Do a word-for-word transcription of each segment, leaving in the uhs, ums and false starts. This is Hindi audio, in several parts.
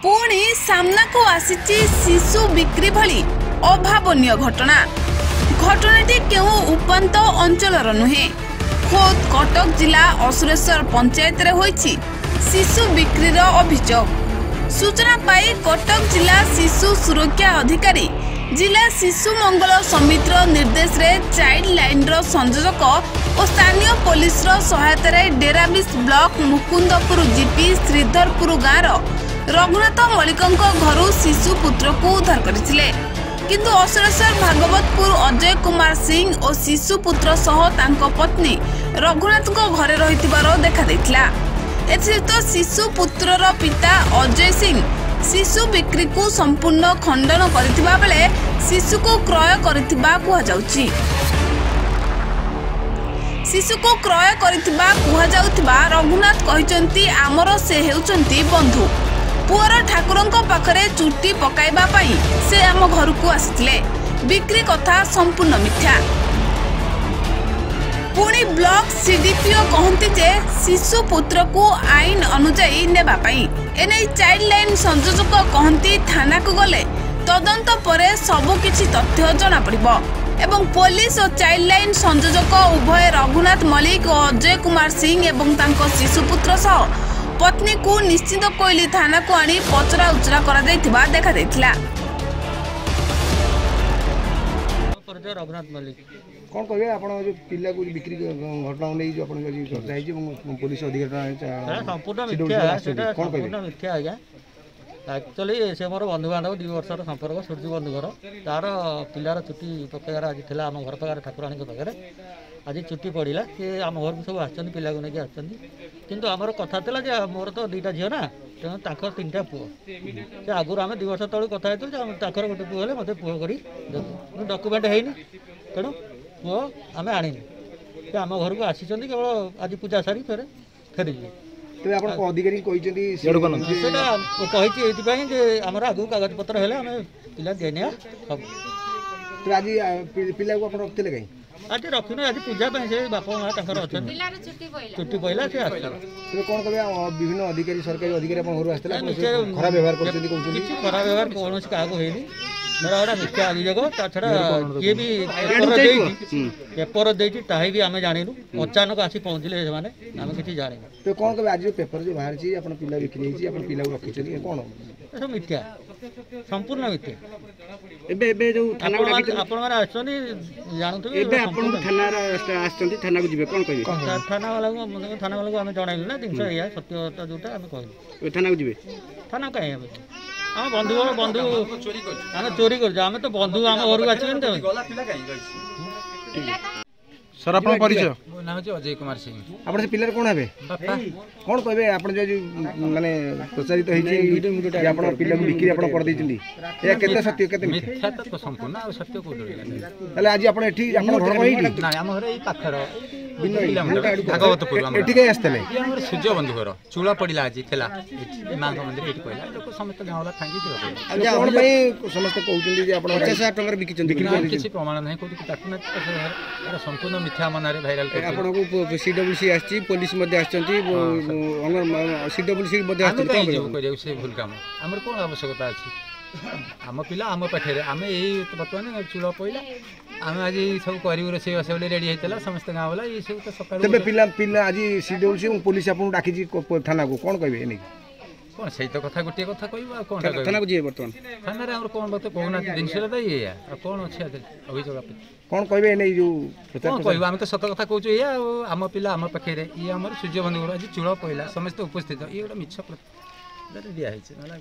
पुणी सामना को आसीची शिशु बिक्री भली अभावनीय घटना घटनाटी केउ उपांत अंचलर नुहे खोद कटक जिला असुरेश्वर पंचायत रे होईची शिशु बिक्रीर अभियोग। सूचना पाई कटक जिला शिशु सुरक्षा अधिकारी जिला शिशु मंगल समितिर निर्देश रे चाइल्ड लाइन रो संयोजक और स्थानीय पुलिस रो सहायता रे डेराबिस ब्लॉक मुकुंदपुर जीपी श्रीधरपुर गाँव रघुनाथ मल्लिक घर शिशु पुत्र को उद्धार करथिले किंतु असुरेश्वर भागवतपुर अजय कुमार सिंह और शिशु पुत्र सह तांको पत्नी रघुनाथ को घरे रहिथिबार देखा दैथिला। एथित शिशु पुत्रर पिता अजय सिंह शिशु बिक्री को संपूर्ण खंडन करथिबा बेले शिशु को क्रय करथिबा कुहा जाउची। शिशु को क्रय करथिबा कुहा जाउथिबा रघुनाथ कहिसंती आमर से हेउचंती बंधु पुअर ठाकुरंको पाखरे चुट्टी पकाइबा पाई से आम घर को आसिथिले बिक्री कथा संपूर्ण मिथ्या। पुणी ब्लॉक सीडीपीओ कहती जे शिशु पुत्र को आईन अनुजाई नेबा पाई एने चाइल्ड लाइन संयोजक कहती थाना को गले तदंत परे सबु किछि तथ्य जना पड़िबो एवं पुलिस और चाइल्ड लाइन संयोजक उभय रघुनाथ मल्लिक और अजय कुमार सिंह एवं तांको शिशु पुत्र सह पत्नी को निश्चित कोइली थाना को आनी पचरा उचरा करा दैथिबा देखा दैथिला। रघुनाथ मल्लिक कौन कहे आप पिला को बिक्री घटना नहीं जो आप पुलिस अधिकारी संपूर्ण मिथ्या संपूर्ण मिथ्या आज्ञा एक्चुअली से मोर बंधु बांधव दुई वर्ष संपर्क सूर्य बंधु घर तार पिलार चुट्टी पकेगार आज थी आम घर पाखे ठाकुराणी पाखे आज चुट्टी पड़ा सी आम घर को सब आसछन पिला को लेकिन आसछन किंतु आमर कथा था मोर तो दुईटा झील ना तेणु ताकर तीन पुओ से आगुरी आम दुई वर्ष तक कथा होता गोटे पुओ हेल्ले मत पुओ कर डॉक्यूमेंट है तेणु पुओ आम आनीनी से आम घर को आसी केवल आज पूजा सारी फेरे फेरी अधिकारी कही आमर आगु कागज पत्र हेल्ले आम पिला देने सब आज पिला को रखते कहीं आज रखी आज पूजा से बापा माँ चुट्टी पहला से कौन कह विभिन्न अधिकारी सरकारी अधिकारी घर आसते खराब व्यवहार किसी खराब व्यवहार कौन क्या गोटा मिथ्या अभियोग छड़ा किए भी पेपर पेपर देती ताही भी आम जानू अचानक आसी पहुँचले आम किसी जान तो कौन कह आज पेपर जो बाहर पिला बिक्री पिला रखी कौन सब मिथ्या संपूर्ण मिथ्या एबे एबे जो थाना को डाकी आपण माने आछनी जानथबे एबे आपण थाना आछथि थाना को जिबे कोन कहबे थाना वाला को थाना वाला को हमें जणाइल ना तीन सौ या सत्यता जोटा हमें कहल थाना को जिबे थाना काहे हम हम बंधु बंधु चोरी कर हम चोरी कर हम तो बंधु हम घर को आछन त गला पिला काहे गइछ सर आपन परिचय मो नाम छै अजय कुमार सिंह आपन से पिलर कोन हेबे बापा कोन कहबे आपन जो माने प्रचारित होई छै आपन पिला को बिक्री आपन कर दैछिंदी या केते सत्य केते मिथ्या तो संपूर्ण आ सत्य को तले आज आपन एठी आपन घर कहि ना हम घर ई पाखर भागवतपुर एठी के आस्तले हमर सूर्य बंधु घर चूला पडिला आज थेला मां का मंदिर एठी कहला लोक समस्त गांव वाला थांगी दियो आज कोन पई समस्त कहउछिंदी जे आपन पचास हजार टंका बिकिछन बिक्री किछि प्रमाण नै कोठी ताकना संपूर्ण मिथ्या मनारे भाइराल आपन को सीडब्ल्यूसी आछि पुलिस मध्ये आछंती सीडब्ल्यूसी मध्ये आछंती कोन से भूल काम हमर कोन आवश्यकता अछि आम पिला आम पाखे आम यही बर्तमान चूल पड़ा आम आज सब कर से रेडी होता समस्त गाँव वाला ये सब तो सकाल पिला पिला आज सीडब्ल्यूसी पुलिस आपको डाकी थाना को कौन कहे नहीं कौन से तो कथा गोटे कथा कह कौन थाना को जी बर्तमान थाना रे कौन बात कहना जिनस ये कौन अच्छे अभियोग कौन कहे नहीं जो कौन कह आम तो सत कथा कहूँ ये आम पिला आम पाखे ये आम सूर्य बंधु आज चूल पड़ा समस्त उपस्थित ये गोटे मिछ दिखाई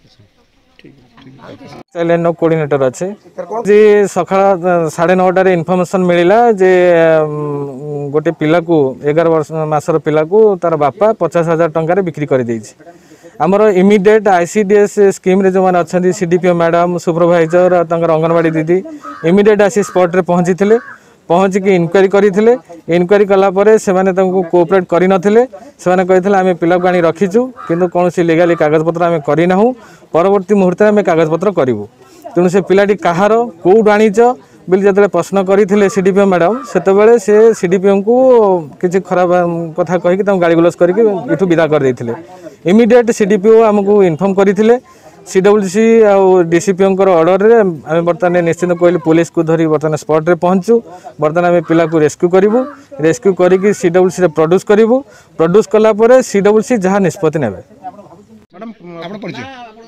चाइल्ड कोऑर्डिनेटर अच्छे जी सका साढ़े नौटार इनफर्मेशन मिलला जे गोटे पिला को एगार वर्ष मासर पिला को तार बापा पचास हजार टंकार बिक्री कर आमर इमिडिएट आईसीडीएस स्कीम रे जो मैंने अच्छा सीडीपीओ मैडम सुपरवाइजर अंगनवाड़ी दीदी इमिडिएट आसी स्पॉट रे पहुंची थे पहुँचिक इनक्वारी करते इनक्वारी कलापर से कोऑपरेट करनथिले से कहते आम पिला को आनी रखीचु किंतु कौन लीगाली कागजपत्र आम करना परवर्ती मुहूर्त में कागजपत्र करूँ तेणु से पिलाटी कहार कौट आनीच बोली जो प्रश्न करते सीडीपीओ मैडम से से सीडीपीओ को किसी खराब कथा कहीकि गाड़ी गुलस करके विदा कर इमिडिएट सीडीपीओ आमको इनफॉर्म करते सीडब्ल्यूसी आउ डीसीपी ऑर्डर रे आम बर्तमान निश्चिंत कोइल पुलिस को धरी बर्तमान स्पॉट रे पहुंचू बर्तमान आम पिला को रेस्क्यू करूँ रेस्क्यू करके सीडब्ल्यूसी रे प्रोड्यूस करूँ प्रोड्यूस कला परे सीडब्ल्यूसी जहाँ निष्पत्ति नेबे। मैडम आपण परिचय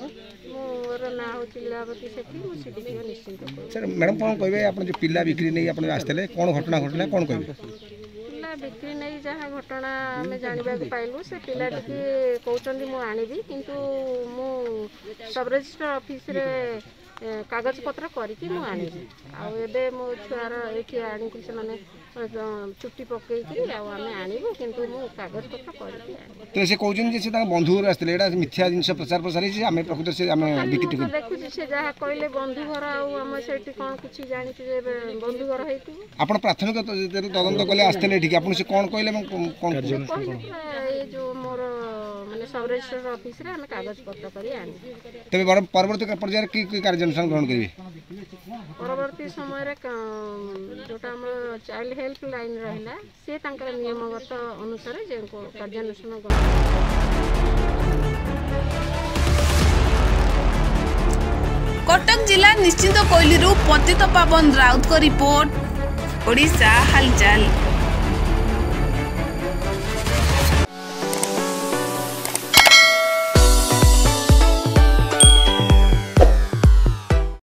सर मैडम कौन कहे आप जो पिला बिक्री नहीं आप आसते कौन घटना घटना कौन कहे पिला बिक्री नहीं जहाँ घटना आम जानवा पाइलु से पिला टी कहते मुझे आनबी किंतु मु सब रजिस्टर ऑफिस रे कागज पत्र करके मु आनबी आबे मो छुआर ये आनिक से चुट्टी पकईकि आम आनबू किंतु मु कागज पत्र करके तो से कहते से बंधु घर आसते एटा मिथ्या जिन प्रचार प्रसार आम प्रकृत से आम बिक्री देखुची से जहाँ कहले बंधु घर आम से कौन कुछ जानी बंधु घर हो आप प्राथमिक तदंत कले आसते ठीक आप कौन कहले कौन ये जो मोर माने सब रजिस्टर ऑफिस रे हमें कागज पत्र करी आनी तबे परवर्ती पर्यायर की कार्यानुष्ठान ग्रहण करिवे परवर्ती समय रे जोटा हमर चाइल्ड हेल्प लाइन रहिला से तांकर नियमगत अनुसार जे कार्यानुष्ठान ग्रहण कटक जिला निश्चिंत कोइलीरू पतित पावन राउत को रिपोर्ट ओडिशा हालचाल।